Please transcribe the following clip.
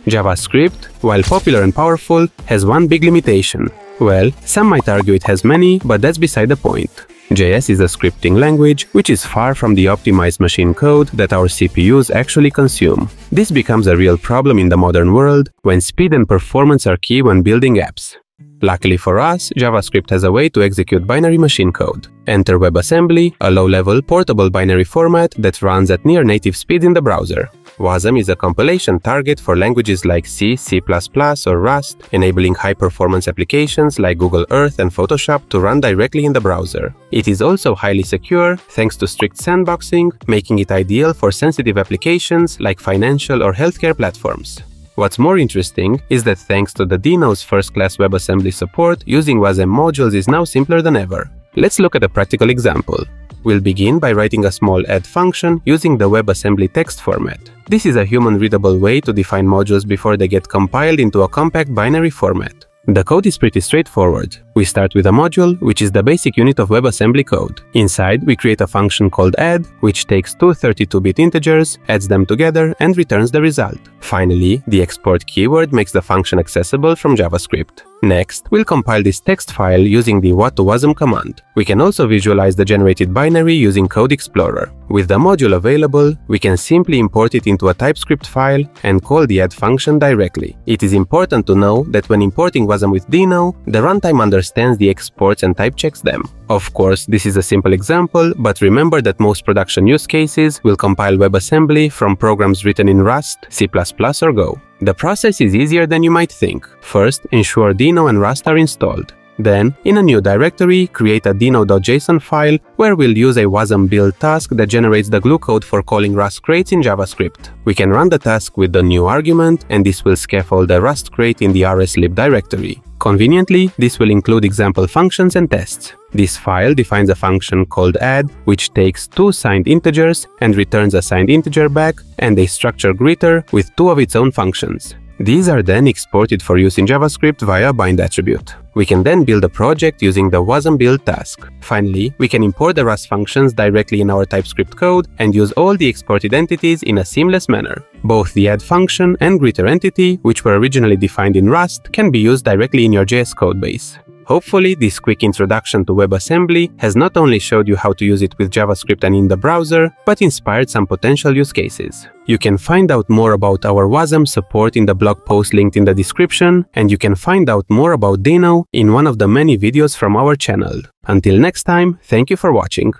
JavaScript, while popular and powerful, has one big limitation. Well, some might argue it has many, but that's beside the point. JS is a scripting language which is far from the optimized machine code that our CPUs actually consume. This becomes a real problem in the modern world when speed and performance are key when building apps. Luckily for us, JavaScript has a way to execute binary machine code. Enter WebAssembly, a low-level portable binary format that runs at near native speed in the browser. Wasm is a compilation target for languages like C, C++, or Rust, enabling high-performance applications like Google Earth and Photoshop to run directly in the browser. It is also highly secure thanks to strict sandboxing, making it ideal for sensitive applications like financial or healthcare platforms. What's more interesting is that thanks to the Deno's first-class WebAssembly support, using Wasm modules is now simpler than ever. Let's look at a practical example. We'll begin by writing a small add function using the WebAssembly text format. This is a human-readable way to define modules before they get compiled into a compact binary format. The code is pretty straightforward. We start with a module, which is the basic unit of WebAssembly code. Inside, we create a function called add, which takes two 32-bit integers, adds them together, and returns the result. Finally, the export keyword makes the function accessible from JavaScript. Next, we'll compile this text file using the what2wasm command. We can also visualize the generated binary using Code Explorer. With the module available, we can simply import it into a TypeScript file and call the add function directly. It is important to know that when importing Wasm with Deno, the runtime understands the exports and type checks them. Of course, this is a simple example, but remember that most production use cases will compile WebAssembly from programs written in Rust, C++, or Go. The process is easier than you might think. First, ensure Deno and Rust are installed. Then, in a new directory, create a deno.json file where we'll use a Wasm build task that generates the glue code for calling Rust crates in JavaScript. We can run the task with the new argument, and this will scaffold the Rust crate in the rslib directory. Conveniently, this will include example functions and tests. This file defines a function called add, which takes two signed integers and returns a signed integer back, and a structure greeter with two of its own functions. These are then exported for use in JavaScript via bind attribute. We can then build a project using the Wasm build task. Finally, we can import the Rust functions directly in our TypeScript code and use all the exported entities in a seamless manner. Both the add function and greeter entity, which were originally defined in Rust, can be used directly in your JS codebase. Hopefully, this quick introduction to WebAssembly has not only showed you how to use it with JavaScript and in the browser, but inspired some potential use cases. You can find out more about our Wasm support in the blog post linked in the description, and you can find out more about Deno in one of the many videos from our channel. Until next time, thank you for watching.